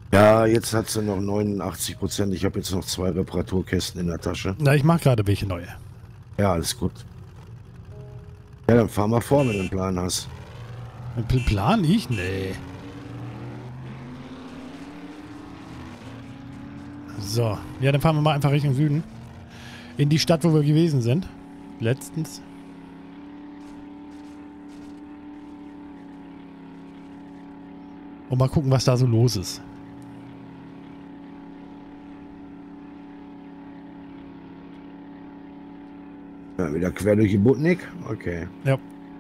Ja, jetzt hat sie noch 89%. Ich habe jetzt noch 2 Reparaturkästen in der Tasche. Na, ich mache gerade welche neue. Ja, alles gut. Ja, dann fahr mal vor, wenn du einen Plan hast. Plan ich? Nee. So. Ja, dann fahren wir mal einfach Richtung Süden. In die Stadt, wo wir gewesen sind. Letztens. Und mal gucken, was da so los ist. Ja, wieder quer durch die Butnik? Okay. Ja.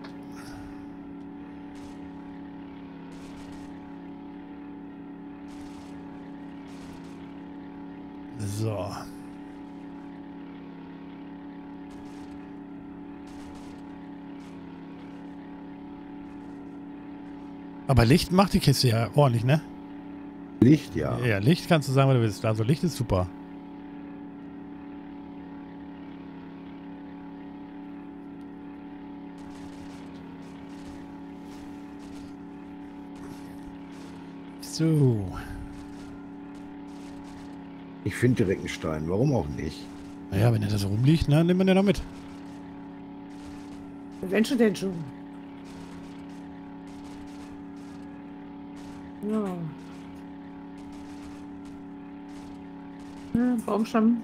So. Aber Licht macht die Kiste ja ordentlich, ne? Licht, ja. Ja, Licht kannst du sagen, was du willst. Also Licht ist super. So. Ich finde direkt einen Stein. Warum auch nicht? Naja, wenn er da so rumliegt, ne, nimmt man den noch mit. Wenn schon denn schon. Ja. Ja, Baumstamm.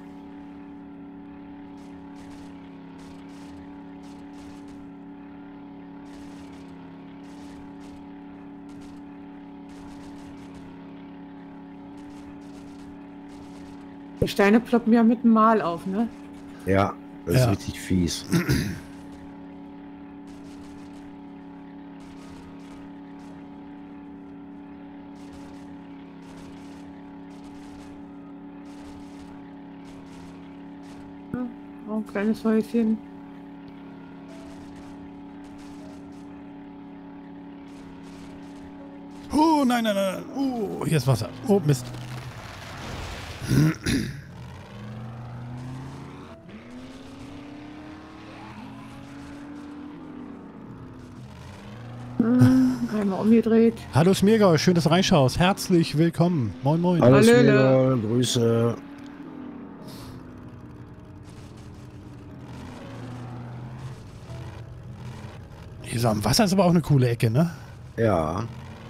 Die Steine ploppen ja mit dem Mal auf, ne? Ja, das Ja. ist richtig fies. Auch ein kleines Häuschen. Oh, nein, nein, nein. Oh, hier ist Wasser. Oh, Mist. Einmal umgedreht. Hallo Smirgau, schön, dass du reinschaust. Herzlich willkommen. Moin, moin. Alles Hallöle. Liebe, Grüße. Hier so am Wasser ist aber auch eine coole Ecke, ne? Ja.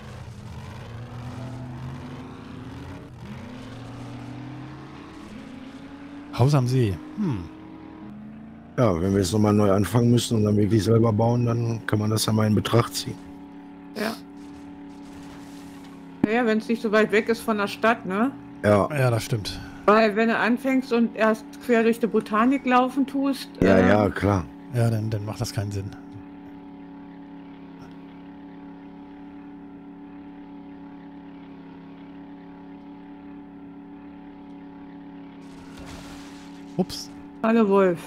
Haus am See. Ja, wenn wir jetzt nochmal neu anfangen müssen und dann wirklich selber bauen, dann kann man das ja mal in Betracht ziehen. Ja. Naja, wenn es nicht so weit weg ist von der Stadt, ne? Ja, Ja, das stimmt. Weil wenn du anfängst und erst quer durch die Botanik laufen tust, ja, klar. Ja, dann macht das keinen Sinn. Ups. Hallo Wolf.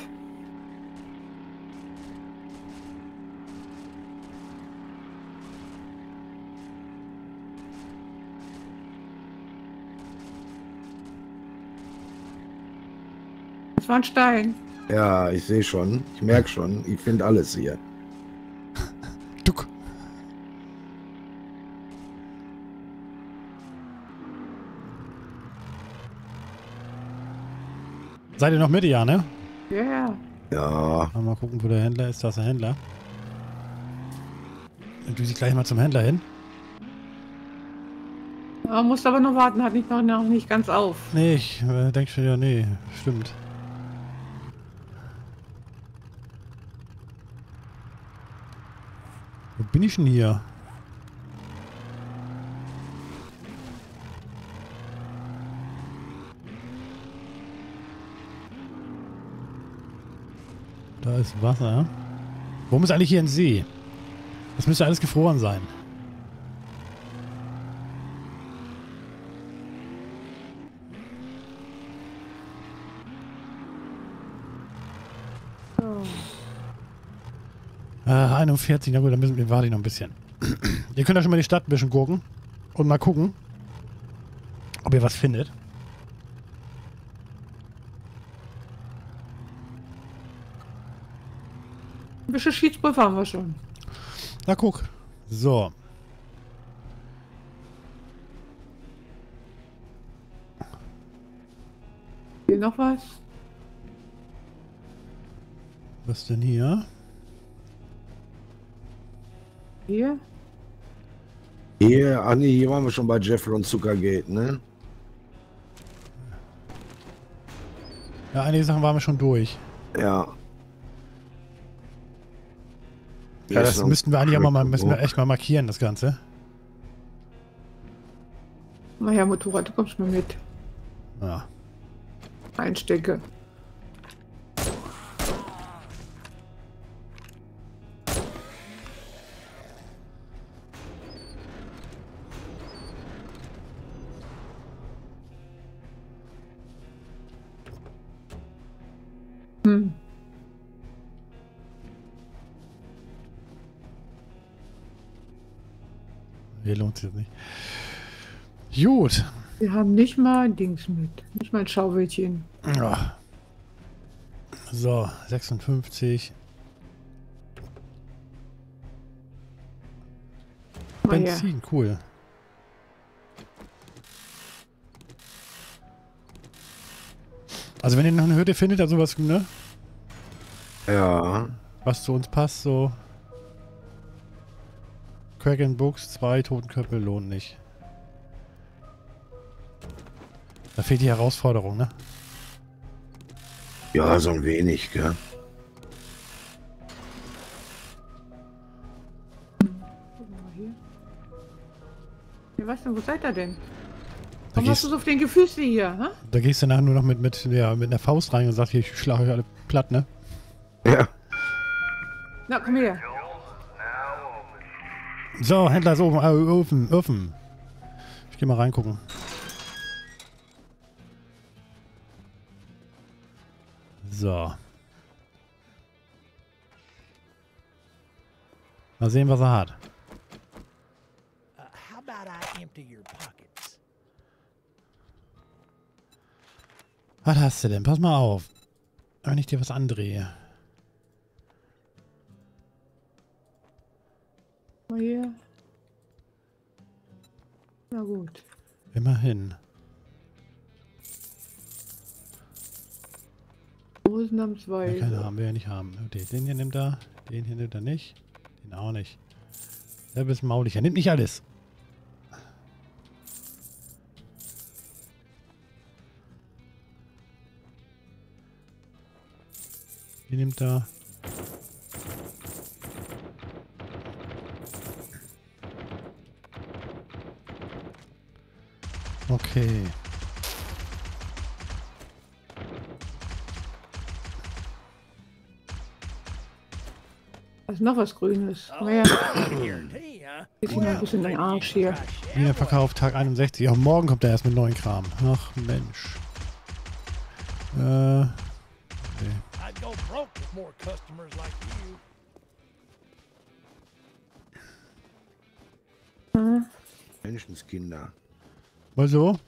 Das war ein Stein. Ja, ich sehe schon. Ich merke schon. Ich finde alles hier. Duck. Seid ihr noch mit, ja, ne? Ja, ja. Ja, Mal gucken, wo der Händler ist. Da ist der Händler. Dann tue ich gleich mal zum Händler hin. Man muss aber noch warten, hat nicht noch nicht ganz auf. Nee, ich denke schon, ja, nee, stimmt. Wo bin ich denn hier? Da ist Wasser. Warum ist eigentlich hier ein See? Das müsste alles gefroren sein. So. 41, na gut, dann warte ich noch ein bisschen. Ihr könnt ja schon mal die Stadt ein bisschen gucken und mal gucken, ob ihr was findet. Ein bisschen Schiedsprüfer haben wir schon. Na guck. So. Hier noch was? Was denn hier? Hier? Hier, ach nee, hier waren wir schon bei Jefflon Zuckergate, ne? Ja, einige Sachen waren wir schon durch. Ja. Ja, das müssten wir eigentlich auch mal, müssen wir Crack. echt mal markieren, das Ganze. Na ja, Motorrad, du kommst mal mit. Ja. Einstecke. Hm. Hier lohnt sich das nicht. Gut. Wir haben nicht mal ein Dings mit. Nicht mal ein Schaufelchen. Ja. So, 56. Oh, ja. Benzin, cool. Also wenn ihr noch eine Hütte findet, also was, ne? Ja. Was zu uns passt, so. Kraken Books, 2 Totenköpfe lohnt nicht. Da fehlt die Herausforderung, ne? Ja, so ein wenig, gell? Guck mal hier. Ja, was denn, wo seid ihr denn? Da Warum hast du so auf den Gefüße hier, hä? Da gehst du nachher nur noch mit einer Faust rein und sagst, hier, ich schlage euch alle platt, ne? Ja. Na, komm her. So, Händler ist offen. Ich geh mal reingucken. So. Mal sehen, was er hat. How about I empty your pockets? Was hast du denn? Pass mal auf. Wenn ich dir was andrehe. Mal hier. Na gut. Immerhin. Ausnahmsweise. Ja, keine haben wir ja nicht haben. Okay, den hier nimmt er. Den hier nimmt er nicht. Den auch nicht. Der ist maulig. Er nimmt nicht alles. Die nimmt er. Okay. Da ist noch was Grünes. Naja, Guarantee, huh? ist hier noch ein bisschen dein Arsch hier. Wieder Verkauf Tag 61. Auch morgen kommt er erst mit neuen Kram. Ach Mensch. Okay. I'd go broke with more customers like you. Hm. Menschenskinder. Mal so.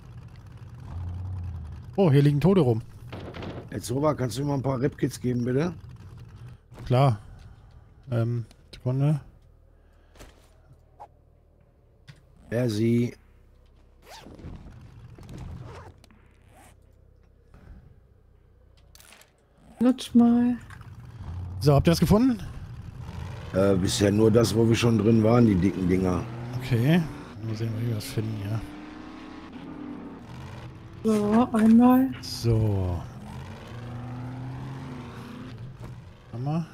Oh, hier liegen Tote rum. Jetzt Sova, kannst du mir mal ein paar Rap-Kits geben, bitte? Klar. Sekunde. Wer sie. Nutz mal. So, habt ihr das gefunden? Bisher nur das, wo wir schon drin waren, die dicken Dinger. Okay. Mal sehen, wie wir das finden hier. So, einmal. So. Hammer.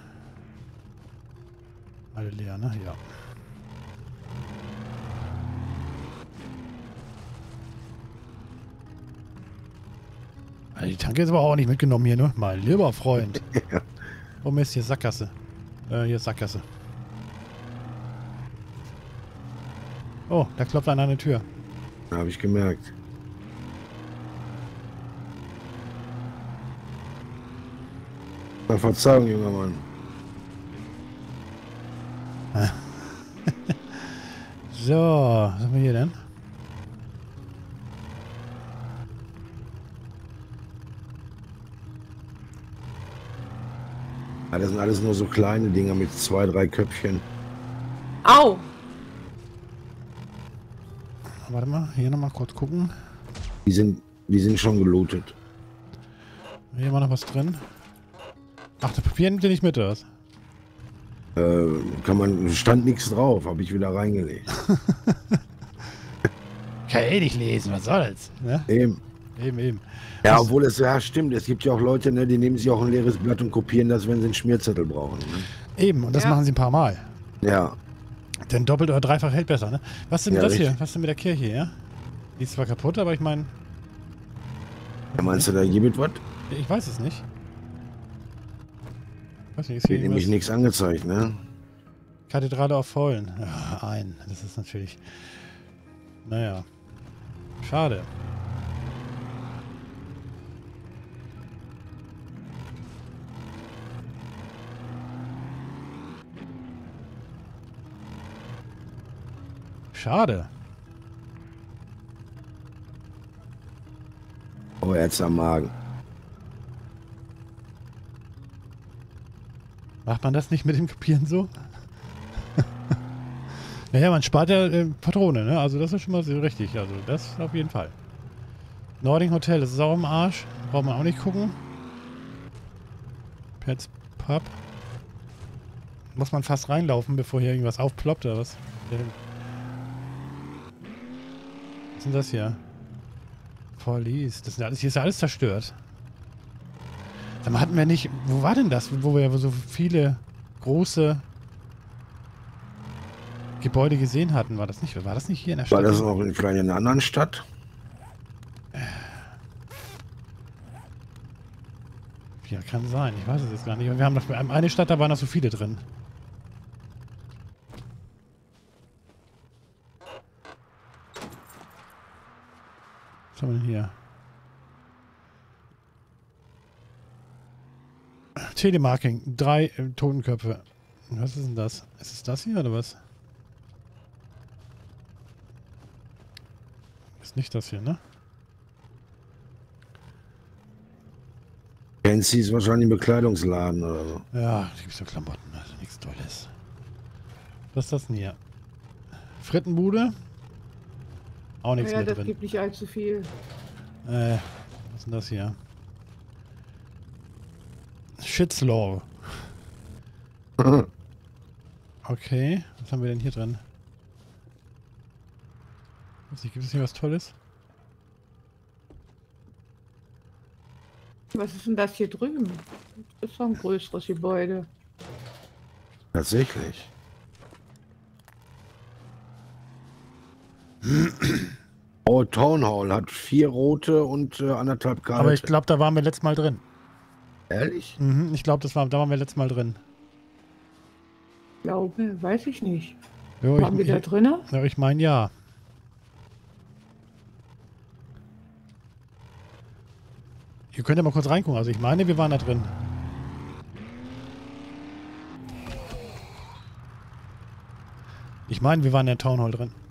Alle leer, ne? Ja. Also die Tanke ist aber auch nicht mitgenommen hier, ne? Mein lieber Freund. Ja. Oh Mist, hier ist Sackgasse. Hier ist Sackgasse. Oh, da klopft einer an der Tür. Habe ich gemerkt. Na, Verzeihung, junger Mann. So, was haben wir hier denn? Ja, das sind alles nur so kleine Dinger mit 2, 3 Köpfchen. Au! Warte mal, hier nochmal kurz gucken. Die sind schon gelootet. Hier war noch was drin. Ach, das Papier nimmt ihr nicht mit, oder was? Stand nichts drauf, habe ich wieder reingelegt. Kann eh nicht lesen, was soll's? Ne? Eben. Eben. Ja, Was- obwohl es ja stimmt. Es gibt ja auch Leute, ne, die nehmen sich auch ein leeres Blatt und kopieren das, wenn sie einen Schmierzettel brauchen. Ne? Eben, und das Ja. machen sie ein paar Mal. Ja. Denn doppelt oder dreifach hält besser, ne? Was ist denn Ja, das hier? richtig. Was ist denn mit der Kirche, ja? Die ist zwar kaputt, aber ich meine, Ja, meinst du, da gibt es was? ich weiß es nicht. Weiß nicht, ist hier Wird nämlich irgendwas? nichts angezeigt, ne? Kathedrale auf Vollen. Ja, das ist natürlich... Naja. Schade. Schade. Oh, jetzt am Magen. Macht man das nicht mit dem Kopieren so? Naja, man spart ja Patrone, ne? Also das ist schon mal so richtig. Also das auf jeden Fall. Nording Hotel, das ist auch im Arsch. Braucht man auch nicht gucken. Pets Pub. Muss man fast reinlaufen, bevor hier irgendwas aufploppt oder was? Was ist denn das hier? Police. Das sind alles, hier ist ja alles zerstört. Sag mal, hatten wir nicht... Wo war denn das? Wo wir so viele große Gebäude gesehen hatten. War das nicht hier in der War Stadt? das noch vielleicht in einer anderen Stadt? Ja, kann sein. Ich weiß es jetzt gar nicht. Wir haben noch eine Stadt, da waren noch so viele drin. Was haben wir denn hier? Telemarking. 3 Totenköpfe. Was ist denn das? Ist es das hier oder was? Ist nicht das hier, ne? Fancy ist wahrscheinlich ein Bekleidungsladen oder so. Ja, da gibt es so Klamotten, also nichts Tolles. Was ist das denn hier? Frittenbude? Auch nichts Ja, mehr das drin. gibt nicht allzu viel. Was ist denn das hier? Shitslaw. Okay, was haben wir denn hier drin? Weiß nicht, gibt es hier was Tolles? Was ist denn das hier drüben? Das ist doch ein größeres Gebäude. Tatsächlich. Oh, Town Hall hat 4 rote und 1,5 kalte. Aber ich glaube, da waren wir letztes Mal drin. Ehrlich? Mhm, ich glaube, da waren wir letztes Mal drin. Glaube, weiß ich nicht. Jo, Waren wir da drinnen? ja, ich meine ja. Ihr könnt ja mal kurz reingucken. Also ich meine, wir waren da drin. Ich meine, wir waren in der Town Hall drin.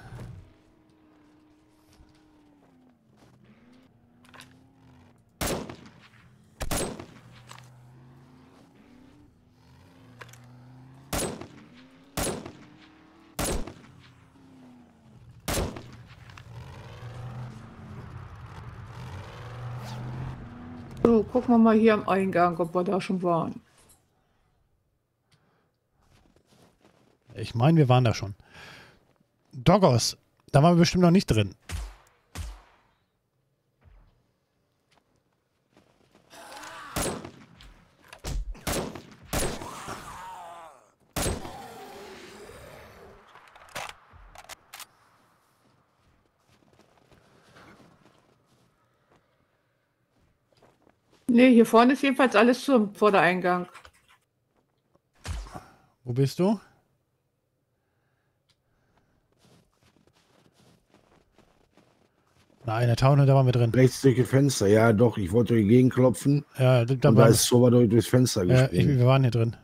So, gucken wir mal hier am Eingang, ob wir da schon waren. Ich meine, wir waren da schon. Doggos. Da waren wir bestimmt noch nicht drin. Ne, hier vorne ist jedenfalls alles zum Vordereingang. Wo bist du? Nein, in der Town Hall, da waren wir drin. Rechts durch das Fenster. Ja, doch, ich wollte durch die Gegend klopfen. Ja, da Und da waren ist so durchs Fenster gesprungen. wir waren hier drin.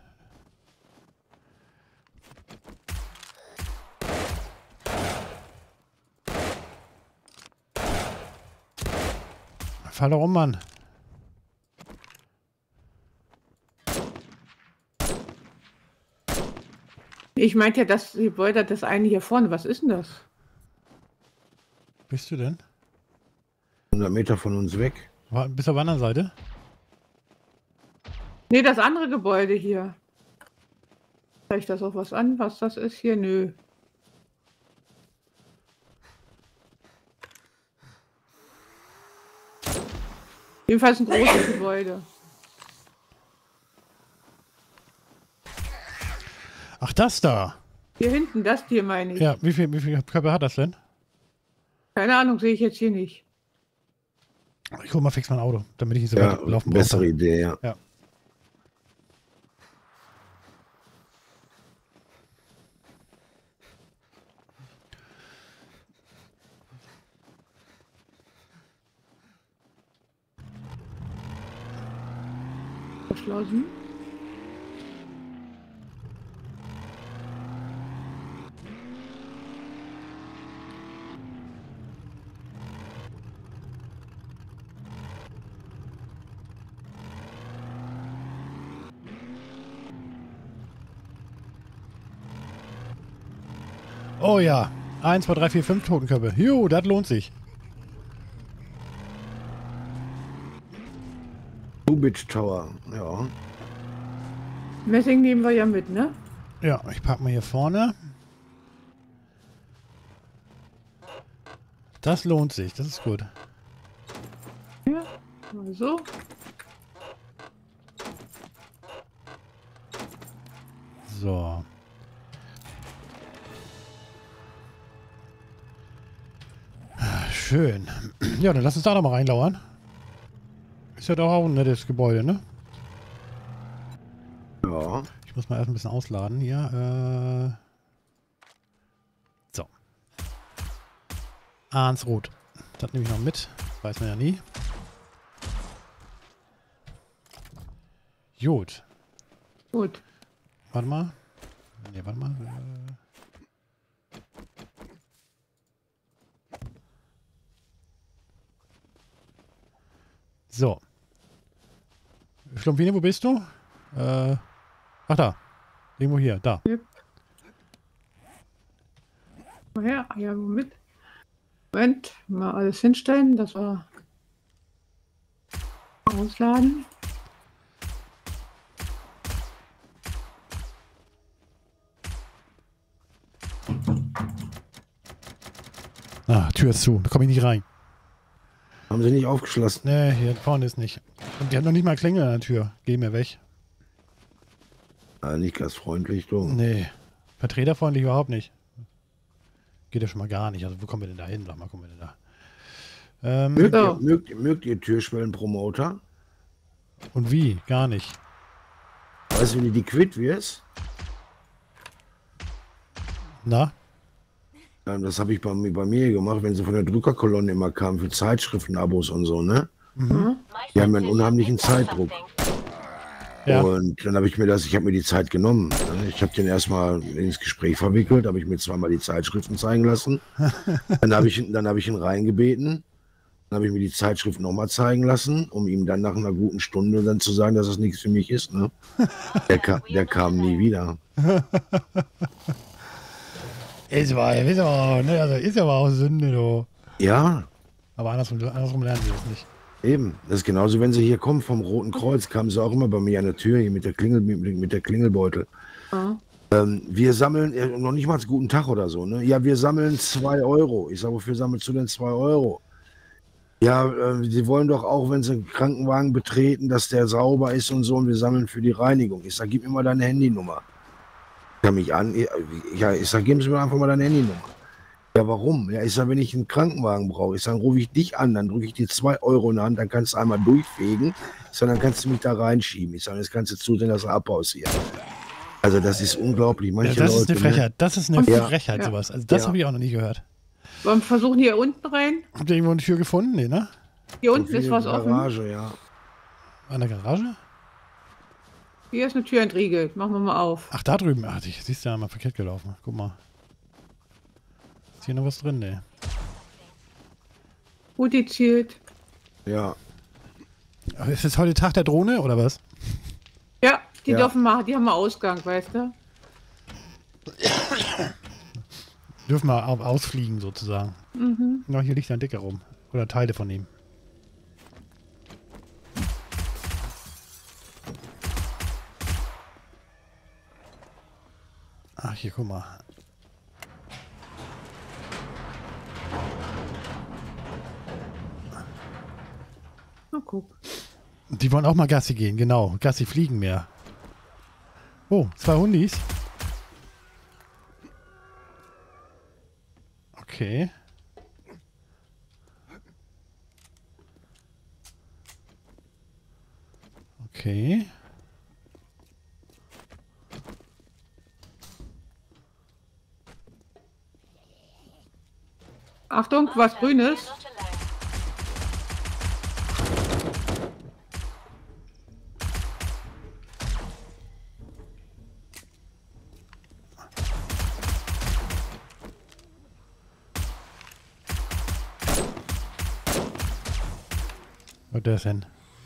Fall doch um, Mann. Ich meinte ja, das Gebäude, das eine hier vorne, was ist denn das? Bist du denn? 100 Meter von uns weg. Bis auf der anderen Seite? Nee, das andere Gebäude hier. Zeigt das auch was an, was das ist hier? Nö. Jedenfalls ein großes Gebäude. Ach, das da. Hier hinten, das hier meine ich. Ja, wie viel Körper hat das denn? Keine Ahnung, sehe ich jetzt hier nicht. Ich hol mal fix mein Auto, damit ich nicht so Ja, weit laufen bessere brauche. Idee, ja. Ja. Verschlossen. Oh ja. 1, 2, 3, 4, 5 Totenköpfe. Jo, das lohnt sich. Lubitsch Tower, ja. Messing nehmen wir ja mit, ne? Ja, ich pack mal hier vorne. Das lohnt sich, das ist gut. Ja, mal so. So. Schön. Ja, dann lass uns da noch mal reinlauern. Ist ja doch auch ein nettes Gebäude, ne? Ja. Ich muss mal erst ein bisschen ausladen hier. So. Arnsroth. Das nehme ich noch mit. Weiß man ja nie. Gut. Gut. Warte mal. Ne, warte mal. So. Schlumpfine, wo bist du? Ach da. Irgendwo hier. Da. Mal her. Ja, Moment. Moment. Mal alles hinstellen. Das war ausladen. Ah, Tür ist zu. Da komme ich nicht rein. Haben sie nicht aufgeschlossen? Nee, hier vorne ist nicht. Und die hat noch nicht mal Klingel an der Tür. Geh mir weg. Ja, nicht ganz freundlich, du. Nee. Vertreterfreundlich überhaupt nicht. Geht ja schon mal gar nicht. Also wo kommen wir denn da hin? Sag mal, kommen wir denn da? Mögt ihr Türschwellenpromoter? Und wie? Gar nicht. Weißt du, wie du die quitt wirst? Na? Das habe ich bei mir gemacht, wenn sie von der Druckerkolonne immer kamen für Zeitschriften-Abos und so, ne? Mhm. Die haben einen unheimlichen Zeitdruck. Ja. Und dann habe ich mir die Zeit genommen. Ne? Ich habe den erstmal ins Gespräch verwickelt, habe ich mir zweimal die Zeitschriften zeigen lassen. Dann habe ich ihn reingebeten. Dann habe ich mir die Zeitschrift nochmal zeigen lassen, um ihm dann nach einer guten Stunde dann zu sagen, dass das nichts für mich ist. Ne? Der kam nie wieder. Ist aber auch Sünde, du. Ja, Aber andersrum lernen sie das nicht. eben. Das ist genauso, wenn sie hier kommen vom Roten Kreuz, kamen sie auch immer bei mir an der Tür hier mit der Klingelbeutel. Ja. Wir sammeln, noch nicht mal guten Tag oder so, ne? Ja, wir sammeln 2 Euro. Ich sage, wofür sammelst du denn 2 Euro? Ja, sie wollen doch auch, wenn sie einen Krankenwagen betreten, dass der sauber ist und so, und wir sammeln für die Reinigung. Ich sage, gib mir mal deine Handynummer. Kann mich an. Ja, ich sage, geben Sie mir einfach mal deine Handynummer. Ja, warum? Ja, ich sage, wenn ich einen Krankenwagen brauche, ich sage, rufe ich dich an, dann drücke ich dir 2 Euro in die Hand, dann kannst du einmal durchfegen, sondern kannst du mich da reinschieben. Ich sage, jetzt kannst du zusehen, dass du abhaust hier. Also das ist unglaublich. Manche Ja, das Leute, ist eine Frechheit. Das ist eine Ja. Frechheit, Ja. sowas. Also das Ja. habe ich auch noch nie gehört. Wollen wir versuchen hier unten rein? Habt ihr irgendwo eine Tür gefunden? Nee, ne? Hier Ne? unten ist was offen. Garage, ja. An der Garage? Hier ist eine Tür entriegelt. Machen wir mal auf. Ach, da drüben. Ach, siehst du ja mal verkehrt gelaufen. Guck mal. Ist hier noch was drin, ne? Gut gezielt. Ja. Ist jetzt heute Tag der Drohne oder was? Ja, die Ja. dürfen mal, die haben mal Ausgang, weißt du? Dürfen wir ausfliegen sozusagen. Mhm. Ja, hier liegt ein Dicker rum. Oder Teile von ihm. Ach, hier, guck mal. Na guck. Die wollen auch mal Gassi gehen, genau. Gassi fliegen mehr. Oh, 2 Hundis. Okay. Okay. Achtung, was Grünes. Wo der ist denn?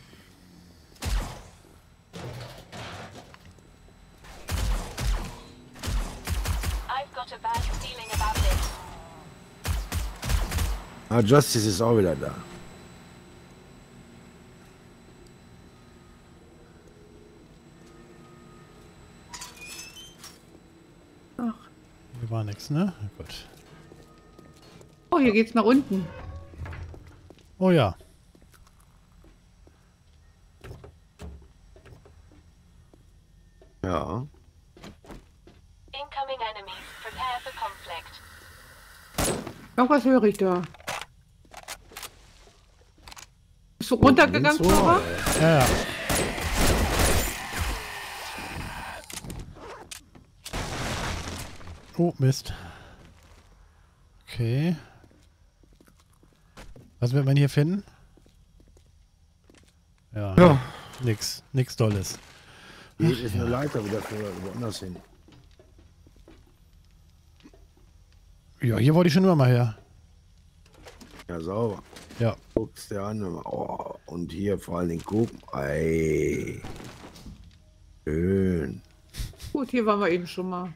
I've got a bad feeling about this. Ah, Justice ist auch wieder da. Ach. Hier war nichts, ne? Gut. Oh, hier geht's nach unten. Oh ja. Ja. Incoming enemies. Prepare for conflict. Irgendwas höre ich da. Bist du runtergegangen, So, Cora? Ja, ja. Oh, Mist. Okay. Was wird man hier finden? Ja. Ja. Nix Dolles. Hier ist eine Leiter wieder für woanders hin. Ja, hier wollte ich schon immer mal her. Ja, sauber. Ja. Guckst dir an. Oh, und hier vor allen Dingen gucken. Ey. Schön. Gut, hier waren wir eben schon mal.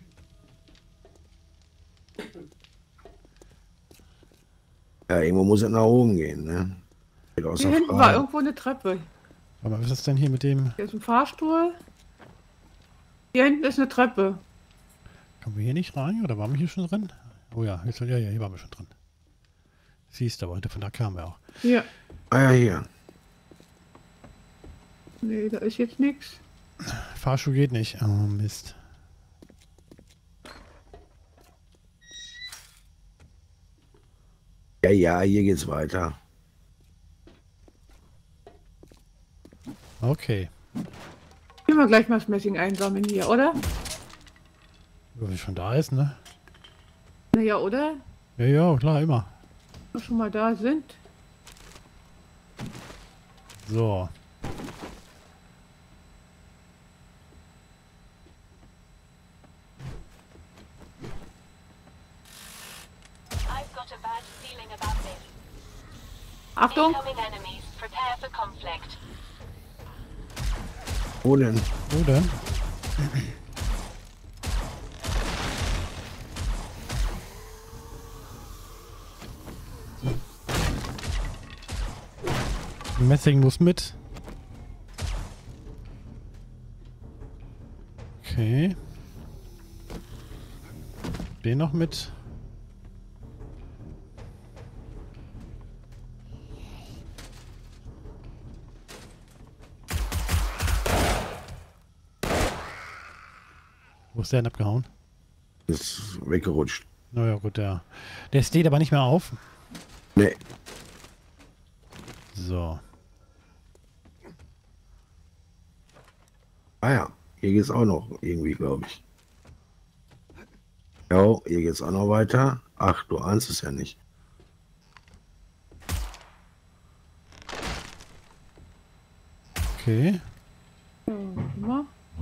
Ja, irgendwo muss es nach oben gehen, ne? Geht außer Hier hinten war Frage. irgendwo eine Treppe. Aber was ist das denn hier mit dem? Hier ist ein Fahrstuhl. Hier hinten ist eine Treppe. Kommen wir hier nicht rein? Oder waren wir hier schon drin? Oh ja, hier waren wir schon drin. Siehst du, aber von da kamen wir auch. Hier. Ah ja, hier. Nee, da ist jetzt nichts. Fahrstuhl geht nicht. Oh Mist. Ja, ja, hier geht's weiter. Okay. Können wir gleich mal das Messing einsammeln hier, oder? Wenn wir schon da ist, ne? Naja, oder? Ja, ja, klar, immer. Wenn wir schon mal da sind. So. I've got a bad feeling about this. Achtung! Incoming enemies. Prepare for conflict. Wo denn? Wo denn? Messing muss mit. Okay. Den noch mit. Wo ist der denn abgehauen? Ist weggerutscht. Naja, gut, der steht aber nicht mehr auf. Nee. So. Ah ja, hier geht's auch noch irgendwie, glaube ich. Ja, hier geht's auch noch weiter. Ach, du ahnst es ja nicht. Okay. Ja, warte mal.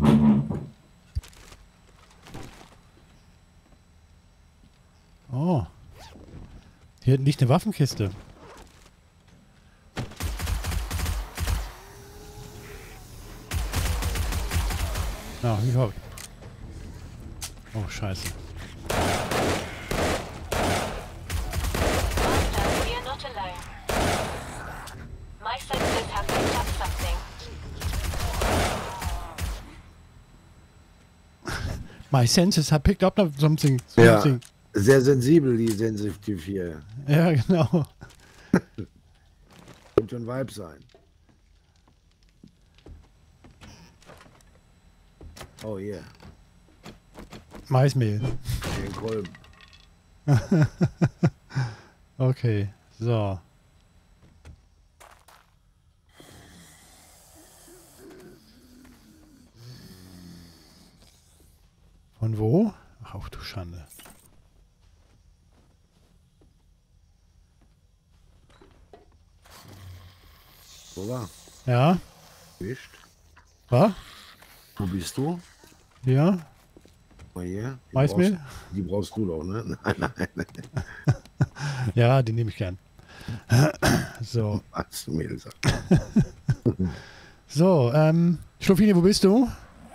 Oh. Hier liegt eine Waffenkiste. Ja, überhaupt. Oh, scheiße. Master, we are not alone. My senses have picked up something. My senses have picked up something. Ja, something. sehr sensibel, die Sensitiv hier. Ja, genau. Könnte ein Vibe sein. Oh yeah, Maismehl. den Kolben. Okay, so. Von wo? Ach du Schande. Wo war? Ja? Wischt. Was? Wo bist du? Ja? Mal hier. Maismehl? Die brauchst du doch, ne? Nein, nein. Ja, die nehme ich gern. So. Maismehl. So, Schluffini, wo bist du?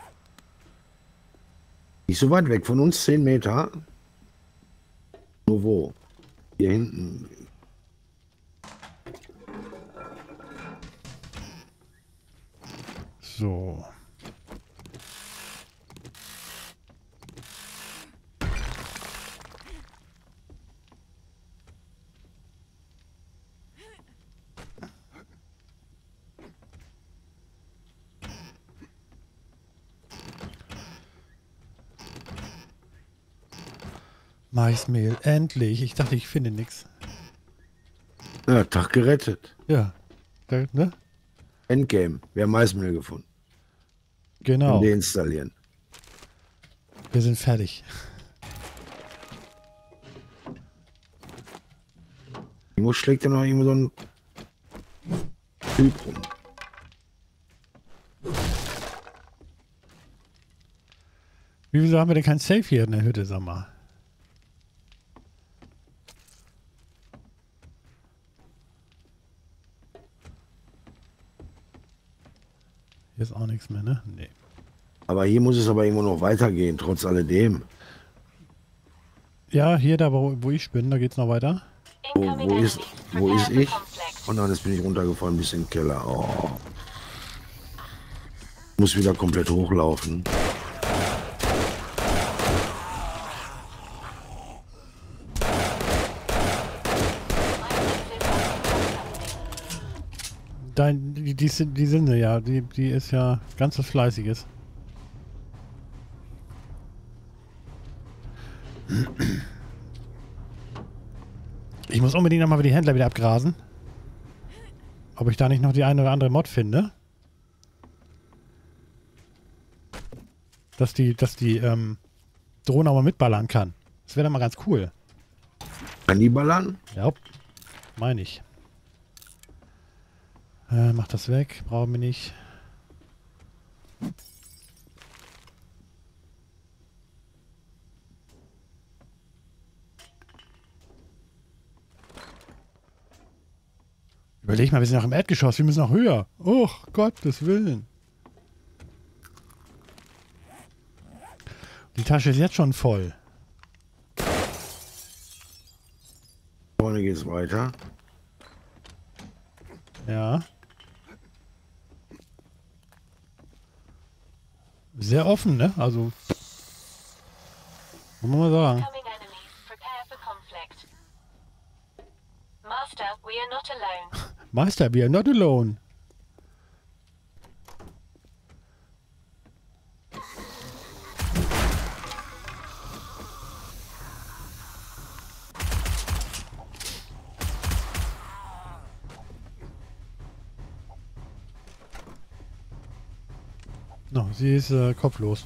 Nicht so weit weg von uns, 10 Meter. Nur wo? Hier hinten. So. Maismehl, endlich. Ich dachte, ich finde nichts. Ja, Tag gerettet. Ja. Da, ne? Endgame. Wir haben Maismehl gefunden. Genau. Und deinstallieren. Wir sind fertig. Irgendwo schlägt ja noch irgendwo so ein Typ rum. Wieso haben wir denn kein Safe hier in der Hütte, sag mal? Hier ist auch nichts mehr, ne? Nee. Aber hier muss es aber irgendwo noch weitergehen, trotz alledem. Ja, hier, da wo ich bin, da geht's noch weiter. Incoming Wo enemy. ist Prepare ich? for conflict. Oh nein, jetzt bin ich runtergefallen bis in den Keller. Oh. Muss wieder komplett hochlaufen. Die Sinne, ja, die ist ja ganz was Fleißiges. Ich muss unbedingt nochmal die Händler wieder abgrasen. Ob ich da nicht noch die eine oder andere Mod finde. Dass die Drohne auch mal mitballern kann. Das wäre dann mal ganz cool. Kann die ballern? Ja, meine ich. Mach das weg, brauchen wir nicht. Überleg mal, wir sind noch im Erdgeschoss, wir müssen noch höher. Oh, Gottes Willen. Die Tasche ist jetzt schon voll. Vorne geht's weiter. Ja. Sehr offen, ne? Also. Muss man mal sagen. Incoming enemy. Prepare for conflict. Master, we are not alone. Meister, we are not alone. No, sie ist kopflos.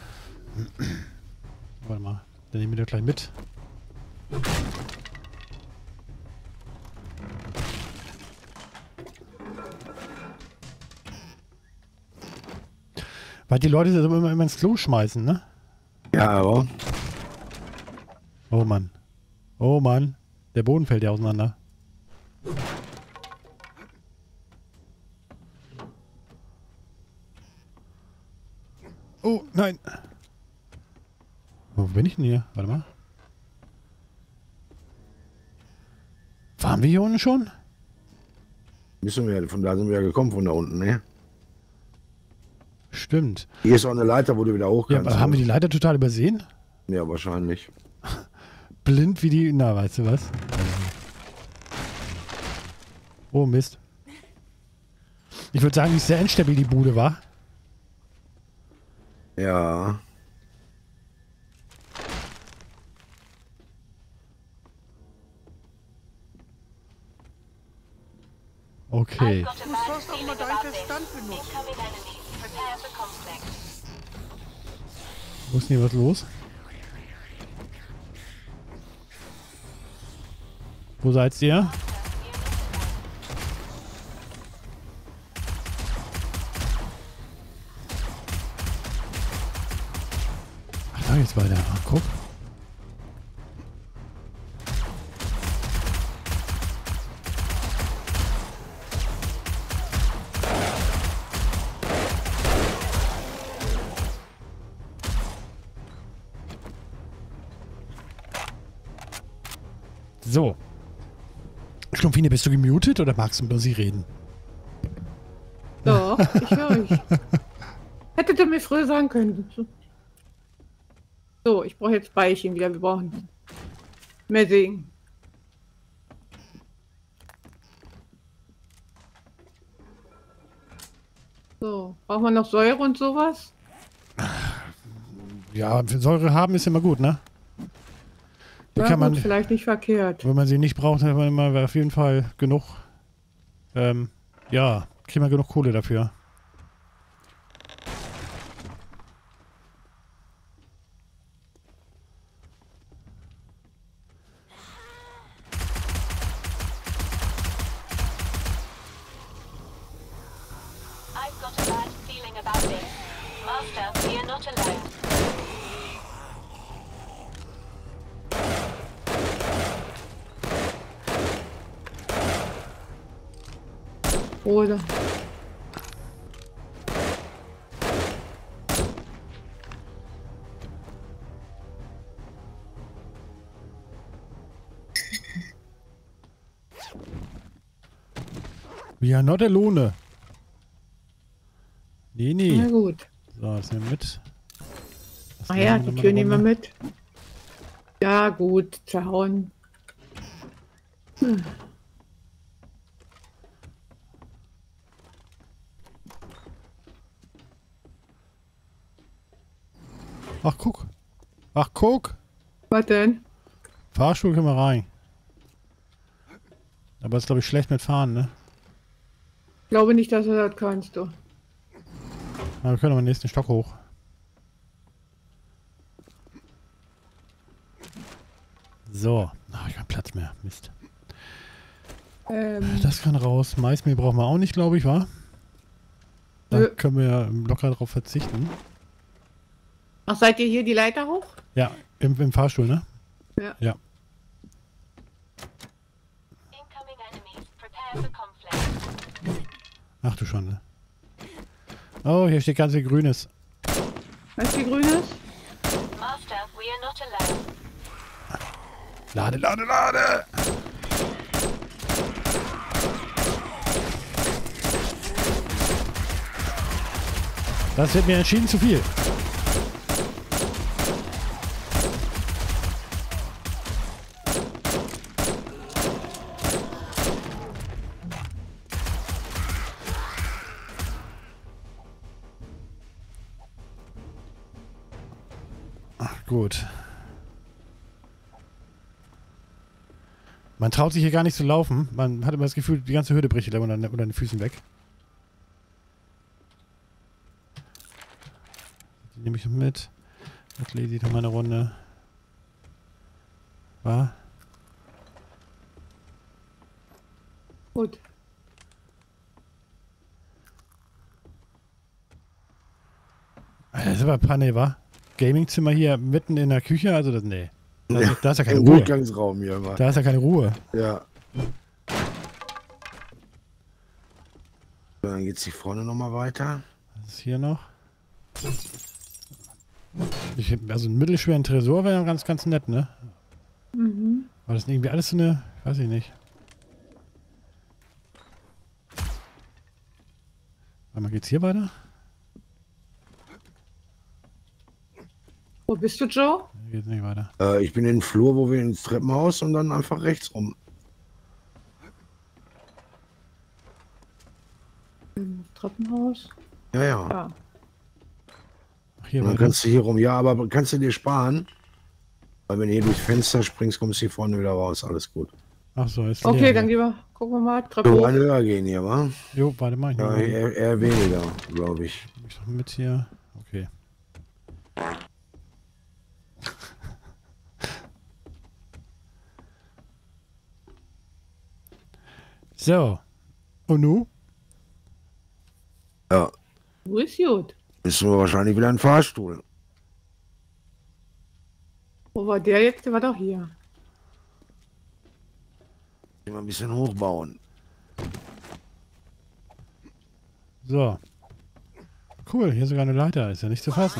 Warte mal, dann nehmen wir das gleich mit. Weil die Leute das immer ins Klo schmeißen, ne? Ja, aber Oh Mann. Oh Mann. Der Boden fällt ja auseinander. Oh, nein. Wo bin ich denn hier? Warte mal. Waren wir hier unten schon? müssen wir, von da sind wir ja gekommen, von da unten, ne? Stimmt. Hier ist auch eine Leiter, wo du wieder hoch Ja, kannst. aber haben wir die Leiter total übersehen? Ja, wahrscheinlich. Blind wie die... Na, weißt du was? Oh, Mist. Ich würde sagen, wie sehr instabil die Bude war. Ja. Okay. I've got a bad feeling about this. Incoming enemies. Prepare for conflict. Wo ist denn hier was los? Wo seid ihr? Ach, da geht's weiter. Ach, guck. So. Schlumpfine, bist du gemutet oder magst du mit uns reden? Doch, ich höre euch. Hättet ihr mir früher sagen können. So, ich brauche jetzt Beichen wieder. Wir brauchen mehr Segen. So, brauchen wir noch Säure und sowas? Ja, für Säure haben ist immer gut, ne? Die Ja, kann man, gut, vielleicht nicht verkehrt. wenn man sie nicht braucht, hat man immer auf jeden Fall genug. Ja, kriegt man genug Kohle dafür. I've got a bad feeling about this. Master, we are not alone. Oder? We are not alone. Nee, Na nee. gut. So, das nehmen wir mit. Das Ah ja, nehmen wir die noch Tür mal nehmen wir runter. mit. Ja, gut, zerhauen. Ach, guck. Ach, guck. Was denn? Fahrstuhl können wir rein. Aber ist, glaube ich, schlecht mit Fahren, ne? Ich glaube nicht, dass du das kannst, du. Aber wir können aber den nächsten Stock hoch. So. Ach, ich habe Platz mehr. Mist. Das kann raus. Maismehl brauchen wir auch nicht, glaube ich, wa? Da Nö. können wir ja locker drauf verzichten. Ach, seid ihr hier die Leiter hoch? Ja, im Fahrstuhl, ne? Ja. Ja. Incoming enemies. Prepare for conflict. Ach du Schande. Oh, hier steht ganz viel Grünes. Weißt du, wie grün ist? Master, we are not alone. Lade, lade, lade! Das wird mir entschieden zu viel. Ach, gut. Man traut sich hier gar nicht zu laufen. Man hat immer das Gefühl, die ganze Hürde bricht unter den Füßen weg. Die nehme ich noch mit. Das lese ich noch mal eine Runde. War? Gut. Das ist aber Panne, wa? Gamingzimmer hier mitten in der Küche, also das, nee. Da ist ja keine Im Ruhe. Durchgangsraum hier immer. Da ist ja keine Ruhe. Ja. Dann geht's hier vorne nochmal weiter. Was ist hier noch? Also einen mittelschweren Tresor wäre ja ganz, ganz nett, ne? Mhm. Aber das ist irgendwie alles so eine, weiß ich nicht. Warte mal, geht's hier weiter? Wo bist du, Joe? Geht nicht weiter. Ich bin in den Flur, wo wir ins Treppenhaus und dann einfach rechts rum. Im Treppenhaus. Ja, ja. Ja. Ach, hier Und dann weiter. kannst du hier rum. Ja, aber kannst du dir sparen? Weil wenn du hier durchs Fenster springst, kommst du hier vorne wieder raus. Alles gut. Ach so, ist Okay, leer dann hier. gehen wir, gucken wir mal. Treppe So hoch. ein höher gehen hier, wa? Jo, warte mal. Ja, eher weniger, glaube ich. Ich noch mit hier. Okay. So. Und nu? Ja, Wo ist gut? müssen wir wahrscheinlich wieder einen Fahrstuhl. Wo war der jetzt? Der war doch hier. Mal ein bisschen hochbauen. So. Cool, hier sogar eine Leiter. Ist ja nicht zu fassen.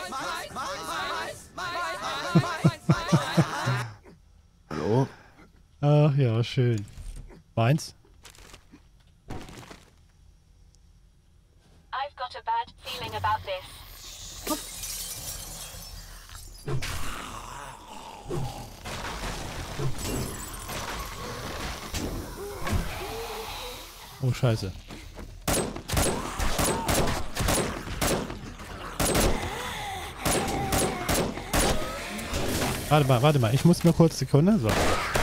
Hallo? Ach ja, schön. Meins? I've got a bad feeling about this. Oh, scheiße. Warte mal. Ich muss nur kurz Sekunde. So.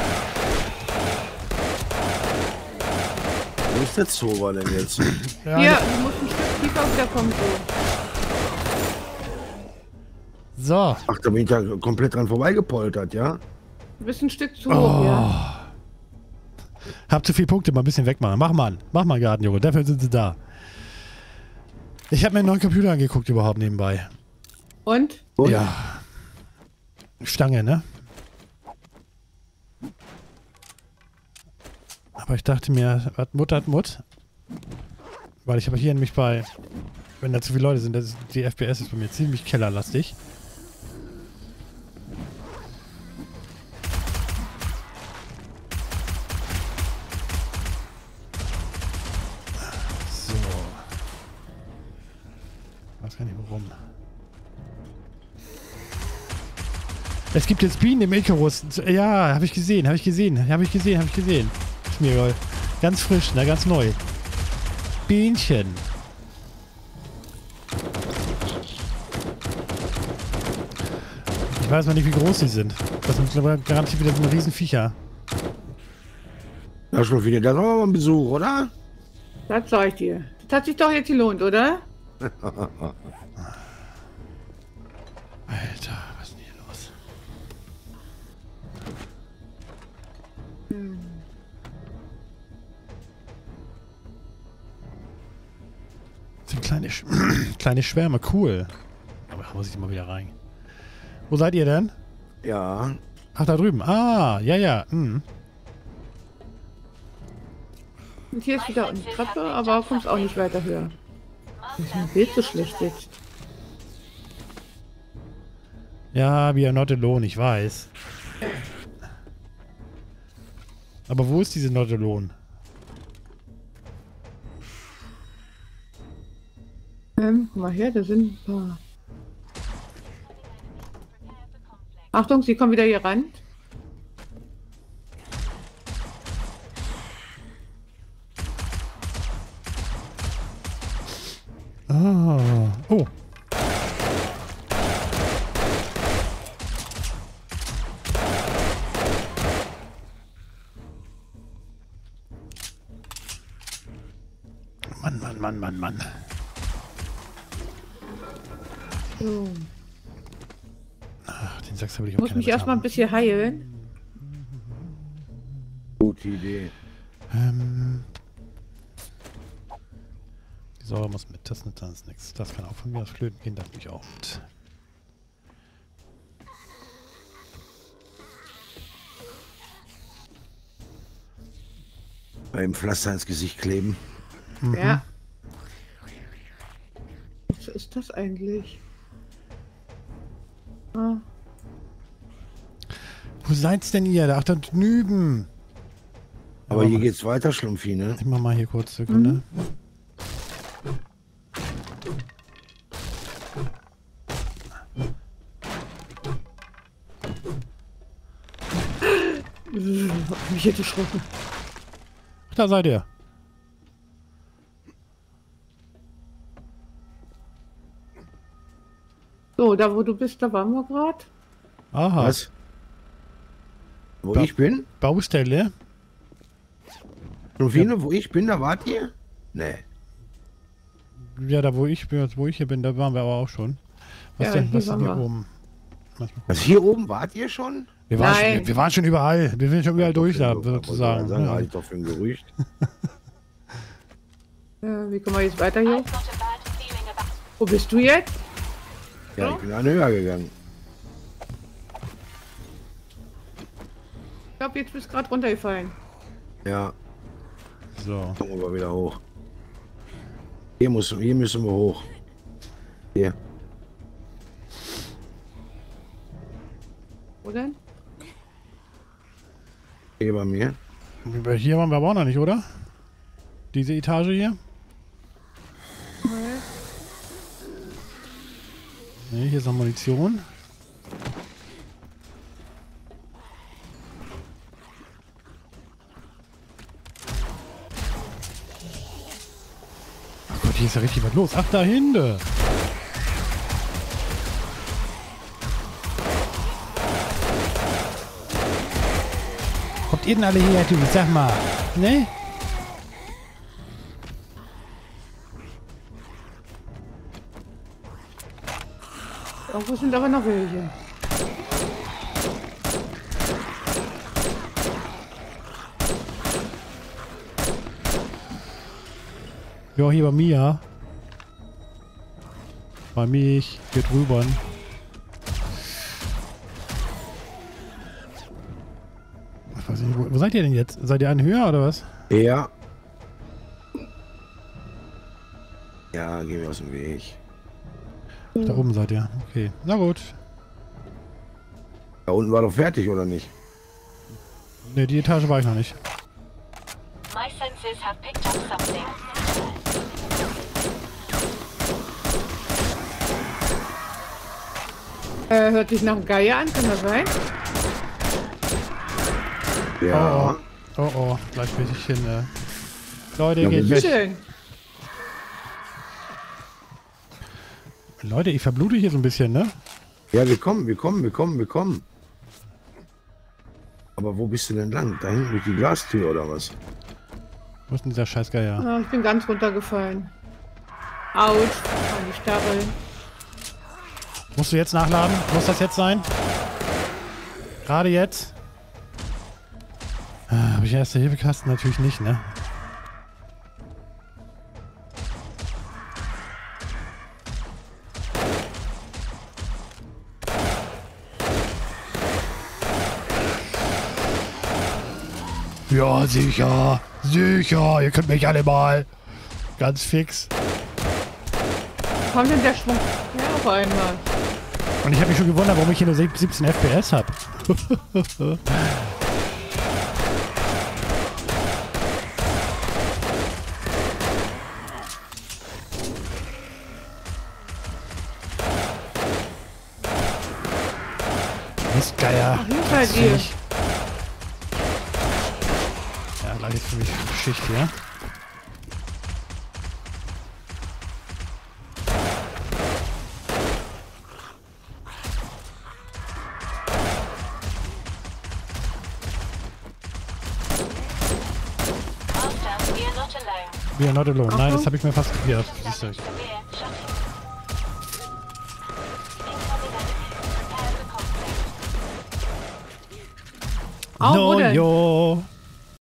Wo ist der Zauber denn jetzt? Ja, Hier, du musst ein Stück tiefer wiederkommen, so. So. Ach, da bin ich da komplett dran vorbeigepoltert, ja? Du bist ein Stück zu hoch, ja. Hab zu viele Punkte, mal ein bisschen wegmachen. Mach mal Garten, Junge. Dafür sind sie da. Ich habe mir einen neuen Computer angeguckt überhaupt nebenbei. Und? Und? Ja. Stange, ne? Aber ich dachte mir, was Mut hat Mut. Weil ich habe hier nämlich bei, wenn da zu viele Leute sind, die FPS ist bei mir ziemlich kellerlastig. So. Weiß gar nicht warum. Es gibt jetzt Bienen im Icarus. Ja, habe ich gesehen. Ist mir egal. Ganz frisch, ne, ganz neu. Bienchen. Ich weiß mal nicht, wie groß sie sind. Das sind garantiert wieder so ein Riesenviecher. Ja, schon wieder. Das war mal ein Besuch, oder? Das sag ich dir. Das hat sich doch jetzt gelohnt, oder? Alter, was ist denn hier los? Das sind kleine Schwärme, cool. Aber da muss ich mal wieder rein. Wo seid ihr denn? Ja. Ach, da drüben. Ah, ja. Und hier ist wieder eine Treppe, aber kommst auch nicht weiter höher. Ist mein Bild so schlecht jetzt? Ja, we are not alone, ich weiß. Aber wo ist diese not alone? Guck mal her, da sind ein paar. Achtung, sie kommen wieder hier ran. Ah, oh. Mann. So. Ach, den Sachs habe ich Ich auch muss keine mich erstmal ein Bezahlung. bisschen heilen. Gute Idee. Die Säure muss mit, das ist nichts. Das kann auch von mir aus flöten gehen, darf ich auch mit. Beim Pflaster ins Gesicht kleben. Ja. Was ist das eigentlich? Ah, Wo seid's denn ihr? Ach, da drüben. Aber Ja, hier mach- geht's weiter, Schlumpfi, ne? Ich mach mal hier kurz Sekunde. mich jetzt erschrocken. Ach, da seid ihr. So, da wo du bist, da waren wir gerade. Aha. Was? Wo Ja. ich bin? Baustelle. Rufine, wo ich bin, da wart ihr? Nee. Ja, da wo ich hier bin, da waren wir aber auch schon. Was Ja, denn? hier Was ist denn waren hier wir. oben? Also hier oben wart ihr schon? Wir waren, Nein. schon, wir waren schon überall. Wir sind schon überall durch da, Wollte ich sozusagen. sagen, Ja. halte ich doch für ein Gerücht. Wie kommen wir jetzt weiter hier? I've got a bad feeling about. Wo bist du jetzt? Ja, ich bin einen höher gegangen. Ich glaube, jetzt bist du gerade runtergefallen. Ja, So. kommen wir wieder hoch. Hier müssen wir hoch. Hier. Wo denn? Hier bei mir. Hier waren wir aber auch noch nicht, oder? Diese Etage hier? Ne, hier ist noch Munition. Ach Gott, hier ist ja richtig was los. Ach, da hinten. Kommt ihr denn alle her, du? Sag mal. Ne? Irgendwo sind aber noch welche. Ja, hier bei mir. Bei mich. Hier drüber. Ich weiß nicht, wo seid ihr denn jetzt? Seid ihr einen höher oder was? Ja. Ja, gehen wir aus dem Weg. Da oben seid ihr. Okay. Na gut. Da unten war doch fertig, oder nicht? Ne, die Etage war ich noch nicht. My senses have picked up something. Hört sich nach Geier an, kann das sein? Ja. Oh oh, gleich bin ich hin. Leute, Ja, geht wo weg. bist Schön. Leute, ich verblute hier so ein bisschen, ne? Ja, wir kommen. Aber wo bist du denn lang? Da hinten durch die Glastür oder was? Wo ist denn dieser Scheißgeier? Ah, ich bin ganz runtergefallen. Autsch, an die Starre. Musst du jetzt nachladen? Muss das jetzt sein? Gerade jetzt? Habe ich Erste-Hilfe-Kasten? Natürlich nicht, ne? Ja, sicher. Sicher. Ihr könnt mich alle mal. Ganz fix. Wo kam denn der Schwung? Ja, auf einmal. Und ich habe mich schon gewundert, warum ich hier nur 17 FPS habe. Mistgeier. Hinter dir. Ja, gleich ist für mich Schicht hier. Master, we are not alone. We are not alone. Nein, Achtung. das habe ich mir fast gedacht. Siehst du. Damage severe. Shutting. Incoming enemy. Prepare for conflict. Auch, wo denn? Jo.